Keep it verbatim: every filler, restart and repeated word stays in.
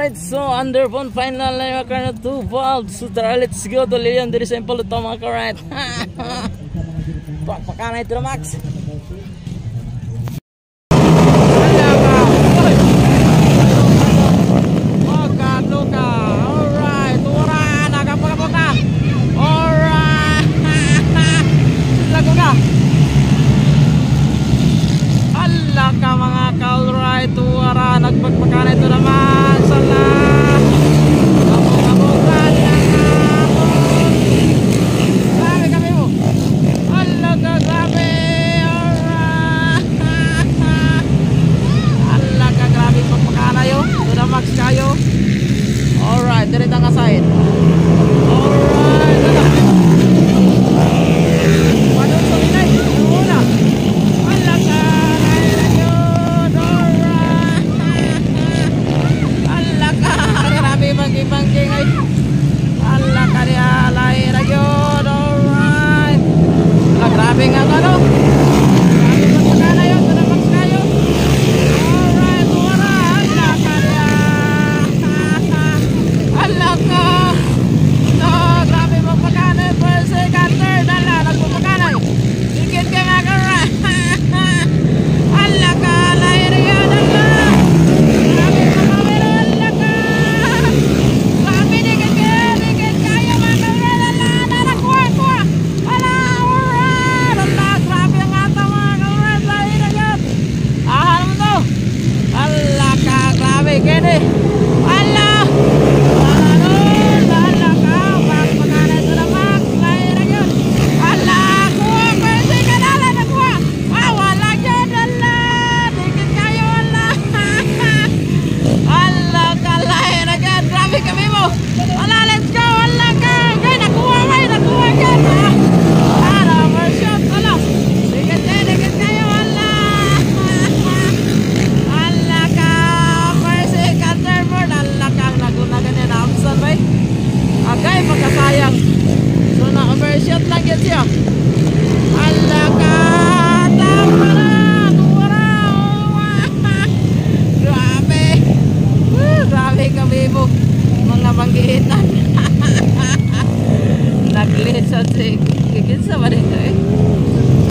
Alright, so underbone final na yung karna two valves. So tara, let's go to Leon. There is simple ito mga karat. Pakpakanay ito na Max. Nagpagpakana ito naman sala kabog-kabogan lang kapon. Grabe kami mo. Ala ka, grabe. Alright. Ala ka, grabe pagpakana yun. Ito na Max kayo. Alright, direct ang aside. Alright, ito na. Padung sa minay. Ano muna? Ala ka. Bangking ay ala ka niya lahir na yun. Alright, ala grabe nga ano, grabe magpakana yun. Ito na Max kayo. Alright, wala ala ka niya. Ala ka no, grabe magpakana. First, second, third, ala nagpapakana. Sikit ka nga ka. Ala ka lahir na yun. Ala grabe magpakana. Ala ka Kene